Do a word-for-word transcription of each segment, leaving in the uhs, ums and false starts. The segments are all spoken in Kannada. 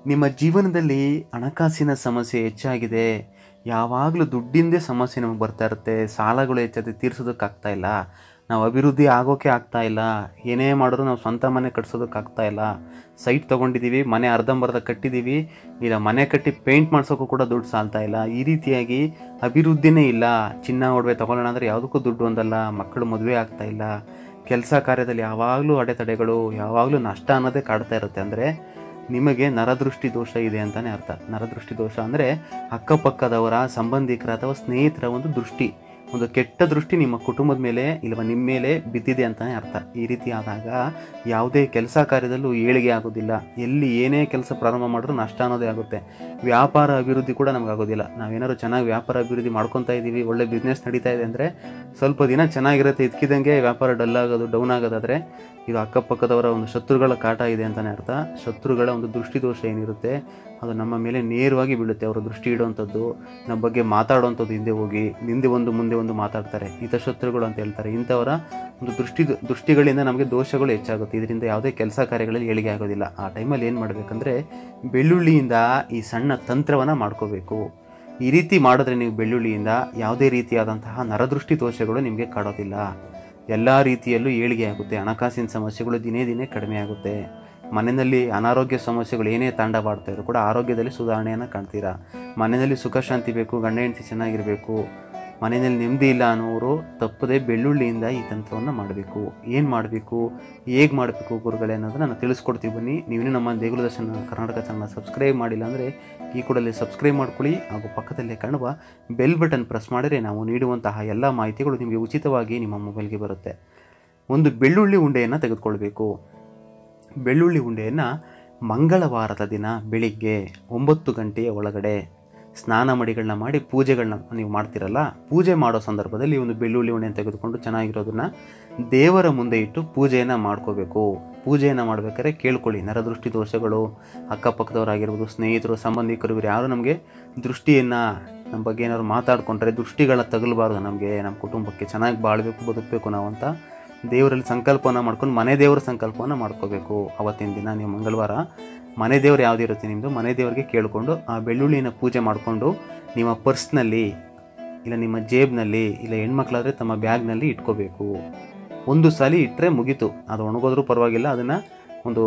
ನಿಮ್ಮ ಜೀವನದಲ್ಲಿ ಹಣಕಾಸಿನ ಸಮಸ್ಯೆ ಹೆಚ್ಚಾಗಿದೆ. ಯಾವಾಗಲೂ ದುಡ್ಡಿಂದೇ ಸಮಸ್ಯೆ ನಮಗೆ ಬರ್ತಾ ಇರುತ್ತೆ. ಸಾಲಗಳು ಹೆಚ್ಚಾಗಿ ತೀರ್ಸೋದಕ್ಕಾಗ್ತಾ ಇಲ್ಲ. ನಾವು ಅಭಿವೃದ್ಧಿ ಆಗೋಕ್ಕೆ ಆಗ್ತಾ ಇಲ್ಲ. ಏನೇ ಮಾಡಿದ್ರು ನಾವು ಸ್ವಂತ ಮನೆ ಕಟ್ಸೋದಕ್ಕಾಗ್ತಾ ಇಲ್ಲ. ಸೈಟ್ ತೊಗೊಂಡಿದ್ದೀವಿ, ಮನೆ ಅರ್ಧಂಬರ್ಧ ಕಟ್ಟಿದ್ದೀವಿ, ಇಲ್ಲ ಮನೆ ಕಟ್ಟಿ ಪೇಂಟ್ ಮಾಡ್ಸೋಕ್ಕೂ ಕೂಡ ದುಡ್ಡು ಸಾಲ್ತಾ ಇಲ್ಲ. ಈ ರೀತಿಯಾಗಿ ಅಭಿವೃದ್ಧಿನೇ ಇಲ್ಲ. ಚಿನ್ನ ಒಡವೆ ತೊಗೊಳ್ಳೋಣ ಅಂದರೆ ಯಾವುದಕ್ಕೂ ದುಡ್ಡು ಹೊಂದಲ್ಲ. ಮಕ್ಕಳು ಮದುವೆ ಆಗ್ತಾ ಇಲ್ಲ. ಕೆಲಸ ಕಾರ್ಯದಲ್ಲಿ ಯಾವಾಗಲೂ ಅಡೆತಡೆಗಳು, ಯಾವಾಗಲೂ ನಷ್ಟ ಅನ್ನೋದೇ ಕಾಡ್ತಾ ಇರುತ್ತೆ. ಅಂದರೆ ನಿಮಗೆ ನರದೃಷ್ಟಿ ದೋಷ ಇದೆ ಅಂತಲೇ ಅರ್ಥ. ನರದೃಷ್ಟಿ ದೋಷ ಅಂದರೆ ಅಕ್ಕಪಕ್ಕದವರ, ಸಂಬಂಧಿಕರ ಅಥವಾ ಸ್ನೇಹಿತರ ಒಂದು ದೃಷ್ಟಿ, ಒಂದು ಕೆಟ್ಟ ದೃಷ್ಟಿ ನಿಮ್ಮ ಕುಟುಂಬದ ಮೇಲೆ ಇಲ್ಲವ ನಿಮ್ಮ ಮೇಲೆ ಬಿದ್ದಿದೆ ಅಂತಲೇ ಅರ್ಥ. ಈ ರೀತಿ ಆದಾಗ ಯಾವುದೇ ಕೆಲಸ ಕಾರ್ಯದಲ್ಲೂ ಏಳಿಗೆ ಆಗೋದಿಲ್ಲ. ಎಲ್ಲಿ ಏನೇ ಕೆಲಸ ಪ್ರಾರಂಭ ಮಾಡಿದ್ರೂ ನಷ್ಟ ಅನ್ನೋದೇ ಆಗುತ್ತೆ. ವ್ಯಾಪಾರ ಅಭಿವೃದ್ಧಿ ಕೂಡ ನಮಗಾಗೋದಿಲ್ಲ. ನಾವೇನಾದ್ರು ಚೆನ್ನಾಗಿ ವ್ಯಾಪಾರ ಅಭಿವೃದ್ಧಿ ಮಾಡ್ಕೊತಾ ಇದ್ದೀವಿ, ಒಳ್ಳೆ ಬಿಸ್ನೆಸ್ ನಡೀತಾ ಇದೆ ಅಂದರೆ ಸ್ವಲ್ಪ ದಿನ ಚೆನ್ನಾಗಿರುತ್ತೆ, ಇದಕ್ಕಿದ್ದಂಗೆ ವ್ಯಾಪಾರ ಡಲ್ ಆಗೋದು, ಡೌನ್ ಆಗೋದಾದರೆ ಇದು ಅಕ್ಕಪಕ್ಕದವರ ಒಂದು ಶತ್ರುಗಳ ಕಾಟ ಇದೆ ಅಂತಲೇ ಅರ್ಥ. ಶತ್ರುಗಳ ಒಂದು ದೃಷ್ಟಿದೋಷ ಏನಿರುತ್ತೆ ಅದು ನಮ್ಮ ಮೇಲೆ ನೇರವಾಗಿ ಬೀಳುತ್ತೆ. ಅವರು ದೃಷ್ಟಿ ಇಡುವಂಥದ್ದು, ನಮ್ಮ ಬಗ್ಗೆ ಮಾತಾಡುವಂಥದ್ದು, ಹಿಂದೆ ಹೋಗಿ ಹಿಂದೆ ಒಂದು ಮುಂದೆ ಒಂದು ಮಾತಾಡ್ತಾರೆ, ಹಿತಶತ್ರುಗಳು ಅಂತ ಹೇಳ್ತಾರೆ. ಇಂಥವರ ಒಂದು ದೃಷ್ಟಿ ದೃಷ್ಟಿಗಳಿಂದ ನಮಗೆ ದೋಷಗಳು ಹೆಚ್ಚಾಗುತ್ತೆ. ಇದರಿಂದ ಯಾವುದೇ ಕೆಲಸ ಕಾರ್ಯಗಳಲ್ಲಿ ಏಳಿಗೆ ಆಗೋದಿಲ್ಲ. ಆ ಟೈಮಲ್ಲಿ ಏನು ಮಾಡಬೇಕಂದ್ರೆ ಬೆಳ್ಳುಳ್ಳಿಯಿಂದ ಈ ಸಣ್ಣ ತಂತ್ರವನ್ನು ಮಾಡ್ಕೋಬೇಕು. ಈ ರೀತಿ ಮಾಡಿದ್ರೆ ನೀವು ಬೆಳ್ಳುಳ್ಳಿಯಿಂದ ಯಾವುದೇ ರೀತಿಯಾದಂತಹ ನರದೃಷ್ಟಿ ದೋಷಗಳು ನಿಮಗೆ ಕಾಡೋದಿಲ್ಲ. ಎಲ್ಲ ರೀತಿಯಲ್ಲೂ ಏಳಿಗೆ ಆಗುತ್ತೆ. ಹಣಕಾಸಿನ ಸಮಸ್ಯೆಗಳು ದಿನೇ ದಿನೇ ಕಡಿಮೆ ಆಗುತ್ತೆ. ಮನೆಯಲ್ಲಿ ಅನಾರೋಗ್ಯ ಸಮಸ್ಯೆಗಳು ಏನೇ ತಾಂಡವಾಡ್ತಾ ಇದ್ರು ಕೂಡ ಆರೋಗ್ಯದಲ್ಲಿ ಸುಧಾರಣೆಯನ್ನು ಕಾಣ್ತೀರಾ. ಮನೆಯಲ್ಲಿ ಸುಖ ಶಾಂತಿ ಬೇಕು, ಗಂಡ ಹೆಂಡತಿ ಚೆನ್ನಾಗಿರಬೇಕು, ಮನೆಯಲ್ಲಿ ನೆಮ್ಮದಿ ಇಲ್ಲ ಅನ್ನೋರು ತಪ್ಪದೆ ಬೆಳ್ಳುಳ್ಳಿಯಿಂದ ಈ ತಂತ್ರವನ್ನು ಮಾಡಬೇಕು. ಏನು ಮಾಡಬೇಕು, ಹೇಗೆ ಮಾಡಬೇಕು ಗುರುಗಳೇ ಅನ್ನೋದನ್ನು ನಾನು ತಿಳಿಸ್ಕೊಡ್ತೀವಿ. ಬನ್ನಿ. ನೀವೇನು ನಮ್ಮ ದೇಗುಲ ದರ್ಶನ ಕರ್ನಾಟಕ ಚಾನಲ್ ಸಬ್ಸ್ಕ್ರೈಬ್ ಮಾಡಿಲ್ಲ ಅಂದರೆ ಈ ಕೂಡಲೇ ಸಬ್ಸ್ಕ್ರೈಬ್ ಮಾಡ್ಕೊಳ್ಳಿ. ಹಾಗೂ ಪಕ್ಕದಲ್ಲೇ ಕಾಣುವ ಬೆಲ್ ಬಟನ್ ಪ್ರೆಸ್ ಮಾಡಿದರೆ ನಾವು ನೀಡುವಂತಹ ಎಲ್ಲ ಮಾಹಿತಿಗಳು ನಿಮಗೆ ಉಚಿತವಾಗಿ ನಿಮ್ಮ ಮೊಬೈಲ್ಗೆ ಬರುತ್ತೆ. ಒಂದು ಬೆಳ್ಳುಳ್ಳಿ ಉಂಡೆಯನ್ನು ತೆಗೆದುಕೊಳ್ಬೇಕು. ಬೆಳ್ಳುಳ್ಳಿ ಉಂಡೆಯನ್ನು ಮಂಗಳವಾರದ ದಿನ ಬೆಳಿಗ್ಗೆ ಒಂಬತ್ತು ಗಂಟೆಯ ಒಳಗಡೆ ಸ್ನಾನ ಮಡಿಗಳನ್ನ ಮಾಡಿ ಪೂಜೆಗಳನ್ನ ನೀವು ಮಾಡ್ತಿರಲ್ಲ, ಪೂಜೆ ಮಾಡೋ ಸಂದರ್ಭದಲ್ಲಿ ಒಂದು ಬೆಳ್ಳುಳ್ಳಿ ಉಂಡೆಯನ್ನು ತೆಗೆದುಕೊಂಡು ಚೆನ್ನಾಗಿರೋದನ್ನು ದೇವರ ಮುಂದೆ ಇಟ್ಟು ಪೂಜೆಯನ್ನು ಮಾಡ್ಕೋಬೇಕು. ಪೂಜೆಯನ್ನು ಮಾಡಬೇಕಾದ್ರೆ ಕೇಳ್ಕೊಳ್ಳಿ, ನರದೃಷ್ಟಿ ದೋಷಗಳು, ಅಕ್ಕಪಕ್ಕದವರಾಗಿರ್ಬೋದು, ಸ್ನೇಹಿತರು, ಸಂಬಂಧಿಕರು, ಇವರು ಯಾರು ನಮಗೆ ದೃಷ್ಟಿಯನ್ನು ನಮ್ಮ ಬಗ್ಗೆ ಏನಾದ್ರು ಮಾತಾಡ್ಕೊಂಡ್ರೆ ದೃಷ್ಟಿಗಳ ತಗಲಬಾರ್ದು. ನಮಗೆ ನಮ್ಮ ಕುಟುಂಬಕ್ಕೆ ಚೆನ್ನಾಗಿ ಬಾಳಬೇಕು, ಬದುಕಬೇಕು ನಾವು ಅಂತ ದೇವರಲ್ಲಿ ಸಂಕಲ್ಪವನ್ನು ಮಾಡ್ಕೊಂಡು ಮನೆ ದೇವರ ಸಂಕಲ್ಪವನ್ನು ಮಾಡ್ಕೋಬೇಕು. ಅವತ್ತಿನ ದಿನ ನೀವು ಮಂಗಳವಾರ ಮನೆ ದೇವ್ರು ಯಾವುದಿರುತ್ತೆ ನಿಮ್ಮದು, ಮನೆ ದೇವರಿಗೆ ಕೇಳಿಕೊಂಡು ಆ ಬೆಳ್ಳುಳ್ಳಿನ ಪೂಜೆ ಮಾಡಿಕೊಂಡು ನಿಮ್ಮ ಪರ್ಸ್ನಲ್ಲಿ ಇಲ್ಲ ನಿಮ್ಮ ಜೇಬ್ನಲ್ಲಿ ಇಲ್ಲ ಹೆಣ್ಮಕ್ಳಾದರೆ ತಮ್ಮ ಬ್ಯಾಗ್ನಲ್ಲಿ ಇಟ್ಕೋಬೇಕು. ಒಂದು ಸಲ ಇಟ್ಟರೆ ಮುಗೀತು. ಅದು ಒಣಗೋದ್ರೂ ಪರವಾಗಿಲ್ಲ, ಅದನ್ನು ಒಂದು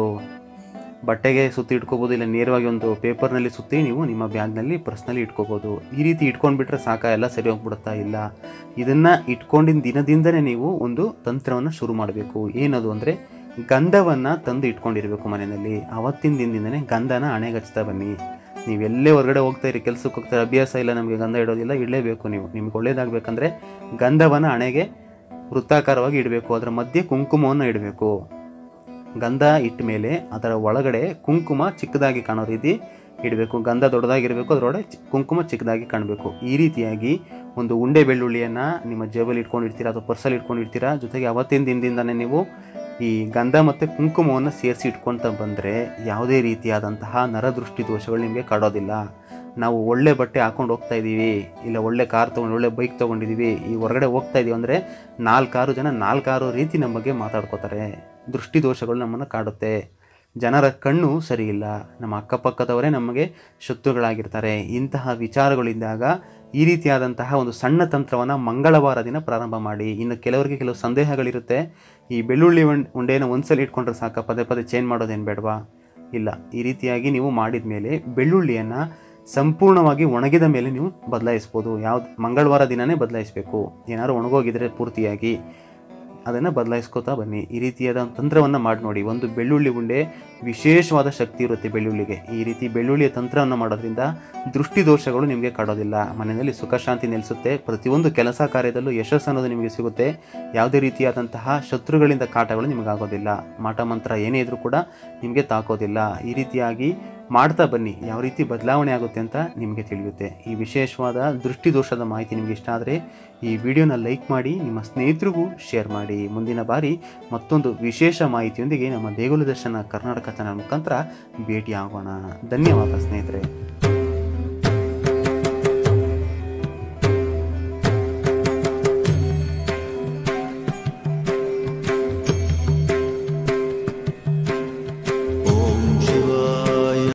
ಬಟ್ಟೆಗೆ ಸುತ್ತಿ ಇಟ್ಕೋಬೋದು, ಇಲ್ಲ ನೇರವಾಗಿ ಒಂದು ಪೇಪರ್ನಲ್ಲಿ ಸುತ್ತಿ ನೀವು ನಿಮ್ಮ ಬ್ಯಾಗ್ನಲ್ಲಿ ಪರ್ಸ್ನಲ್ಲಿ ಇಟ್ಕೋಬೋದು. ಈ ರೀತಿ ಇಟ್ಕೊಂಡ್ಬಿಟ್ರೆ ಸಾಕ, ಎಲ್ಲ ಸರಿ ಹೋಗ್ಬಿಡುತ್ತಾ? ಇಲ್ಲ, ಇದನ್ನು ಇಟ್ಕೊಂಡಿನ ದಿನದಿಂದಲೇ ನೀವು ಒಂದು ತಂತ್ರವನ್ನು ಶುರು ಮಾಡಬೇಕು. ಏನದು ಅಂದರೆ ಗಂಧವನ್ನು ತಂದು ಇಟ್ಕೊಂಡಿರಬೇಕು ಮನೆಯಲ್ಲಿ. ಆವತ್ತಿನ ದಿನದಿಂದನೇ ಗಂಧನ ಹಣೆಗೆ ಹಚ್ತಾ ಬನ್ನಿ. ನೀವೆಲ್ಲೇ ಹೊರಗಡೆ ಹೋಗ್ತಾ ಇರಿ, ಕೆಲಸಕ್ಕೆ ಹೋಗ್ತಾರೆ, ಅಭ್ಯಾಸ ಇಲ್ಲ ನಮಗೆ ಗಂಧ ಇಡೋದಿಲ್ಲ, ಇಡಲೇಬೇಕು. ನೀವು ನಿಮ್ಗೆ ಒಳ್ಳೇದಾಗಬೇಕಂದ್ರೆ ಗಂಧವನ್ನು ಹಣೆಗೆ ವೃತ್ತಾಕಾರವಾಗಿ ಇಡಬೇಕು. ಅದರ ಮಧ್ಯೆ ಕುಂಕುಮವನ್ನು ಇಡಬೇಕು. ಗಂಧ ಇಟ್ಟ ಮೇಲೆ ಅದರ ಒಳಗಡೆ ಕುಂಕುಮ ಚಿಕ್ಕದಾಗಿ ಕಾಣೋ ರೀತಿ ಇಡಬೇಕು. ಗಂಧ ದೊಡ್ಡದಾಗಿರಬೇಕು, ಅದರೊಳಗೆ ಕುಂಕುಮ ಚಿಕ್ಕದಾಗಿ ಕಾಣಬೇಕು. ಈ ರೀತಿಯಾಗಿ ಒಂದು ಉಂಡೆ ಬೆಳ್ಳುಳ್ಳಿಯನ್ನು ನಿಮ್ಮ ಜೇಬಲ್ಲಿ ಇಟ್ಕೊಂಡಿರ್ತೀರಾ ಅಥವಾ ಪರ್ಸಲ್ಲಿ ಇಟ್ಕೊಂಡಿರ್ತೀರಾ. ಜೊತೆಗೆ ಅವತ್ತಿನ ದಿನದಿಂದನೇ ನೀವು ಈ ಗಂಧ ಮತ್ತು ಕುಂಕುಮವನ್ನು ಸೇರಿಸಿ ಇಟ್ಕೊಳ್ತಾ ಬಂದರೆ ಯಾವುದೇ ರೀತಿಯಾದಂತಹ ನರದೃಷ್ಟಿ ದೋಷಗಳು ನಿಮಗೆ ಕಾಡೋದಿಲ್ಲ. ನಾವು ಒಳ್ಳೆ ಬಟ್ಟೆ ಹಾಕ್ಕೊಂಡು ಹೋಗ್ತಾ ಇದ್ದೀವಿ, ಇಲ್ಲ ಒಳ್ಳೆ ಕಾರ್ ತೊಗೊಂಡು ಒಳ್ಳೆ ಬೈಕ್ ತೊಗೊಂಡಿದ್ದೀವಿ, ಈ ಹೊರಗಡೆ ಹೋಗ್ತಾ ಇದ್ದೀವಿ ಅಂದರೆ ನಾಲ್ಕಾರು ಜನ ನಾಲ್ಕಾರು ರೀತಿ ನಮ್ಮ ಬಗ್ಗೆ ಮಾತಾಡ್ಕೋತಾರೆ. ದೃಷ್ಟಿ ದೋಷಗಳು ನಮ್ಮನ್ನು ಕಾಡುತ್ತೆ. ಜನರ ಕಣ್ಣು ಸರಿ ಇಲ್ಲ, ನಮ್ಮ ಅಕ್ಕಪಕ್ಕದವರೇ ನಮಗೆ ಶತ್ರುಗಳಾಗಿರ್ತಾರೆ. ಇಂತಹ ವಿಚಾರಗಳಿದ್ದಾಗ ಈ ರೀತಿಯಾದಂತಹ ಒಂದು ಸಣ್ಣ ತಂತ್ರವನ್ನು ಮಂಗಳವಾರ ದಿನ ಪ್ರಾರಂಭ ಮಾಡಿ. ಇನ್ನು ಕೆಲವರಿಗೆ ಕೆಲವು ಸಂದೇಹಗಳಿರುತ್ತೆ, ಈ ಬೆಳ್ಳುಳ್ಳಿ ಉಂಡೆಯನ್ನು ಒಂದ್ಸಲ ಇಟ್ಕೊಂಡ್ರೆ ಸಾಕ, ಪದೇ ಪದೇ ಚೇಂಜ್ ಮಾಡೋದೇನು ಬೇಡವಾ? ಇಲ್ಲ, ಈ ರೀತಿಯಾಗಿ ನೀವು ಮಾಡಿದ ಮೇಲೆ ಬೆಳ್ಳುಳ್ಳಿಯನ್ನು ಸಂಪೂರ್ಣವಾಗಿ ಒಣಗಿದ ಮೇಲೆ ನೀವು ಬದಲಾಯಿಸ್ಬೋದು. ಯಾವ್ದು ಮಂಗಳವಾರ ದಿನವೇ ಬದಲಾಯಿಸಬೇಕು. ಏನಾದ್ರು ಒಣಗೋಗಿದ್ರೆ ಪೂರ್ತಿಯಾಗಿ ಅದನ್ನು ಬದಲಾಯಿಸ್ಕೋತಾ ಬನ್ನಿ. ಈ ರೀತಿಯಾದ ತಂತ್ರವನ್ನು ಮಾಡಿ ನೋಡಿ. ಒಂದು ಬೆಳ್ಳುಳ್ಳಿ ಉಂಡೆ ವಿಶೇಷವಾದ ಶಕ್ತಿ ಇರುತ್ತೆ ಬೆಳ್ಳುಳ್ಳಿಗೆ. ಈ ರೀತಿ ಬೆಳ್ಳುಳ್ಳಿಯ ತಂತ್ರವನ್ನು ಮಾಡೋದ್ರಿಂದ ದೃಷ್ಟಿ ದೋಷಗಳು ನಿಮಗೆ ಕಾಡೋದಿಲ್ಲ. ಮನೆಯಲ್ಲಿ ಸುಖ ಶಾಂತಿ ನೆಲೆಸುತ್ತೆ. ಪ್ರತಿಯೊಂದು ಕೆಲಸ ಕಾರ್ಯದಲ್ಲೂ ಯಶಸ್ಸು ಅನ್ನೋದು ನಿಮಗೆ ಸಿಗುತ್ತೆ. ಯಾವುದೇ ರೀತಿಯಾದಂತಹ ಶತ್ರುಗಳಿಂದ ಕಾಟಗಳು ನಿಮಗಾಗೋದಿಲ್ಲ. ಮಾಟ ಮಂತ್ರ ಏನೇ ಇದ್ರೂ ಕೂಡ ನಿಮಗೆ ತಾಕೋದಿಲ್ಲ. ಈ ರೀತಿಯಾಗಿ ಮಾಡ್ತಾ ಬನ್ನಿ. ಯಾವ ರೀತಿ ಬದಲಾವಣೆ ಆಗುತ್ತೆ ಅಂತ ನಿಮಗೆ ತಿಳಿಯುತ್ತೆ. ಈ ವಿಶೇಷವಾದ ದೃಷ್ಟಿ ದೋಷದ ಮಾಹಿತಿ ನಿಮಗೆ ಇಷ್ಟ ಆದರೆ ಈ ವಿಡಿಯೋನ ಲೈಕ್ ಮಾಡಿ, ನಿಮ್ಮ ಸ್ನೇಹಿತರಿಗೂ ಶೇರ್ ಮಾಡಿ. ಮುಂದಿನ ಬಾರಿ ಮತ್ತೊಂದು ವಿಶೇಷ ಮಾಹಿತಿಯೊಂದಿಗೆ ನಮ್ಮ ದೇಗುಲ ದರ್ಶನ ಕರ್ನಾಟಕ ಚಾನಲ್ ಮುಖಾಂತರ ಭೇಟಿ ಆಗೋಣ. ಧನ್ಯವಾದ ಸ್ನೇಹಿತರೆ.